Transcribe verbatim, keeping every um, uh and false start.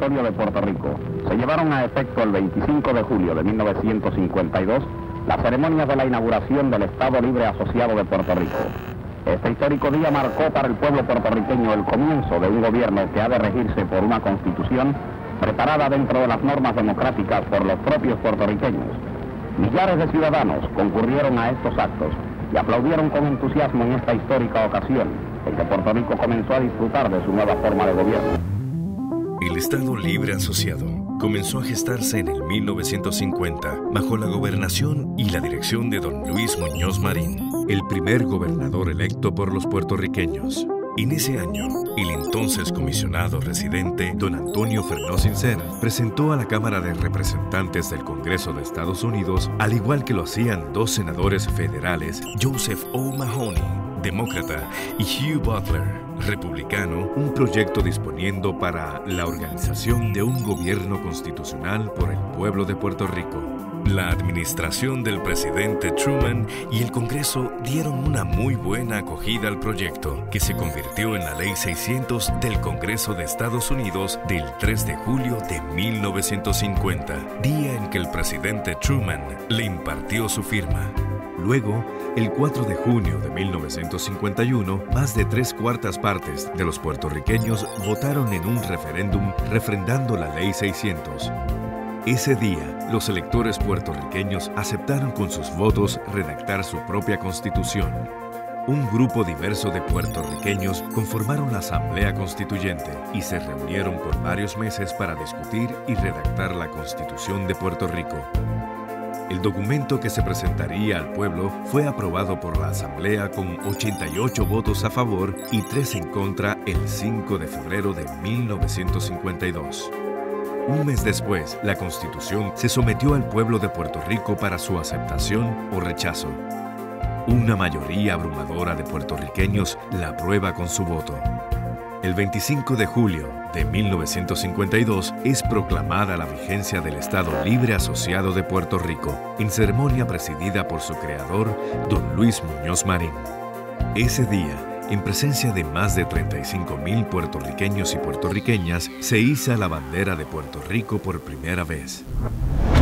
territorio de Puerto Rico, se llevaron a efecto el veinticinco de julio de mil novecientos cincuenta y dos las ceremonias de la inauguración del Estado Libre Asociado de Puerto Rico. Este histórico día marcó para el pueblo puertorriqueño el comienzo de un gobierno que ha de regirse por una constitución preparada dentro de las normas democráticas por los propios puertorriqueños. Millares de ciudadanos concurrieron a estos actos y aplaudieron con entusiasmo en esta histórica ocasión, en que Puerto Rico comenzó a disfrutar de su nueva forma de gobierno. El Estado Libre Asociado comenzó a gestarse en el mil novecientos cincuenta bajo la gobernación y la dirección de don Luis Muñoz Marín, el primer gobernador electo por los puertorriqueños. En ese año, el entonces comisionado residente don Antonio Fernó Sincer presentó a la Cámara de Representantes del Congreso de Estados Unidos, al igual que lo hacían dos senadores federales, Joseph O. Mahoney, demócrata, y Hugh Butler, republicano, un proyecto disponiendo para la organización de un gobierno constitucional por el pueblo de Puerto Rico. La administración del presidente Truman y el Congreso dieron una muy buena acogida al proyecto, que se convirtió en la Ley seiscientos del Congreso de Estados Unidos del tres de julio de mil novecientos cincuenta, día en que el presidente Truman le impartió su firma. Luego, el cuatro de junio de mil novecientos cincuenta y uno, más de tres cuartas partes de los puertorriqueños votaron en un referéndum refrendando la Ley seiscientos. Ese día, los electores puertorriqueños aceptaron con sus votos redactar su propia constitución. Un grupo diverso de puertorriqueños conformaron la Asamblea Constituyente y se reunieron por varios meses para discutir y redactar la Constitución de Puerto Rico. El documento que se presentaría al pueblo fue aprobado por la Asamblea con ochenta y ocho votos a favor y tres en contra el cinco de febrero de mil novecientos cincuenta y dos. Un mes después, la Constitución se sometió al pueblo de Puerto Rico para su aceptación o rechazo. Una mayoría abrumadora de puertorriqueños la aprueba con su voto. El veinticinco de julio de mil novecientos cincuenta y dos es proclamada la vigencia del Estado Libre Asociado de Puerto Rico, en ceremonia presidida por su creador, don Luis Muñoz Marín. Ese día, en presencia de más de treinta y cinco mil puertorriqueños y puertorriqueñas, se iza la bandera de Puerto Rico por primera vez.